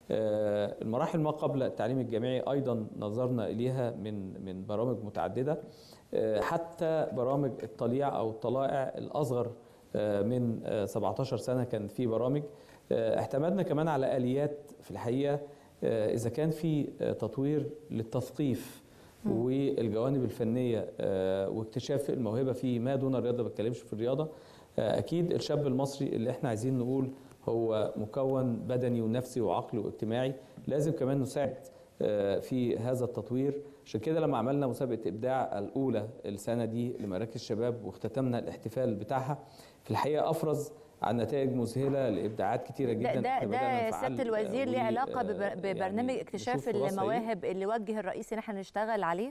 المراحل ما قبل التعليم الجامعي أيضا نظرنا إليها من برامج متعددة، حتى برامج الطليع أو الطلائع الأصغر من 17 سنة كان في برامج. اعتمدنا كمان على آليات في الحقيقة، إذا كان في تطوير للتثقيف والجوانب الفنية واكتشاف الموهبة في ما دون الرياضة، ما بتكلمش في الرياضة. أكيد الشاب المصري اللي احنا عايزين نقول هو مكون بدني ونفسي وعقلي واجتماعي، لازم كمان نساعد في هذا التطوير. عشان كده لما عملنا مسابقة إبداع الأولى السنة دي لمراكز الشباب واختتمنا الاحتفال بتاعها، في الحقيقة أفرز عن نتائج مذهلة لإبداعات كتيرة جدا. ده سيادة الوزير ليه علاقة ببرنامج يعني اكتشاف المواهب اللي وجه الرئيس ان احنا نشتغل عليه؟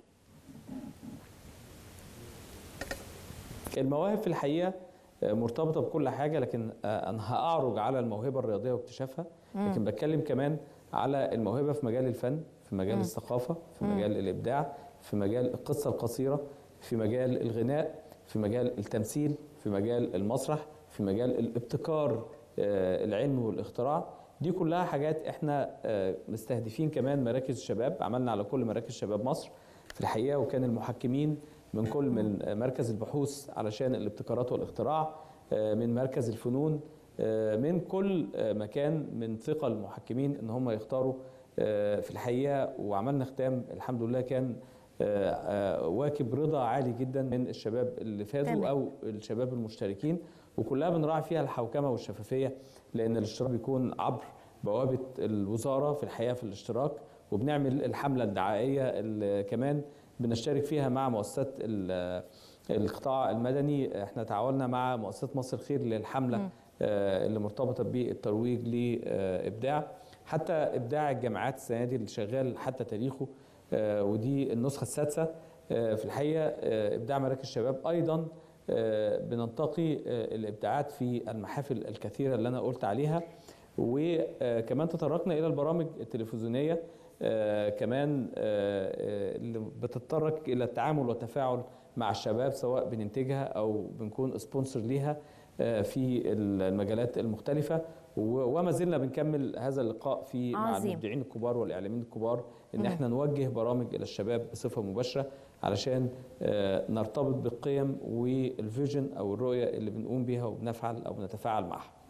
المواهب في الحقيقة مرتبطة بكل حاجة، لكن أنا هأعرج على الموهبة الرياضية واكتشافها، لكن بتكلم كمان على الموهبة في مجال الفن، في مجال الثقافة، في مجال الإبداع، في مجال القصة القصيرة، في مجال الغناء، في مجال التمثيل، في مجال المسرح، في مجال الابتكار، العلم والاختراع. دي كلها حاجات احنا مستهدفين كمان مراكز الشباب. عملنا على كل مراكز شباب مصر في الحقيقة، وكان المحكمين من كل من مركز البحوث علشان الابتكارات والاختراع، من مركز الفنون، من كل مكان، من ثقة المحكمين ان هم يختاروا في الحقيقة. وعملنا ختام الحمد لله كان واكب رضا عالي جدا من الشباب اللي فازوا او الشباب المشتركين، وكلها بنراعي فيها الحوكمة والشفافية، لان الاشتراك بيكون عبر بوابة الوزارة في الحقيقة في الاشتراك. وبنعمل الحملة الدعائية اللي كمان بنشترك فيها مع مؤسسات القطاع المدني. احنا تعاوننا مع مؤسسة مصر الخير للحملة اللي مرتبطة بالترويج لإبداع، حتى إبداع الجامعات السنة دي اللي شغال حتى تاريخه، ودي النسخة السادسة في الحقيقة. إبداع مراكز الشباب أيضا بننتقي الإبداعات في المحافل الكثيرة اللي أنا قلت عليها، وكمان تطرقنا إلى البرامج التلفزيونية كمان اللي بتتطرق إلى التعامل والتفاعل مع الشباب، سواء بننتجها أو بنكون سبونسر ليها في المجالات المختلفة. وما زلنا بنكمل هذا اللقاء مع المبدعين الكبار والإعلاميين الكبار، إن احنا نوجه برامج إلى الشباب بصفة مباشرة علشان نرتبط بالقيم والفيجن أو الرؤية اللي بنقوم بها وبنفعل أو بنتفاعل معها.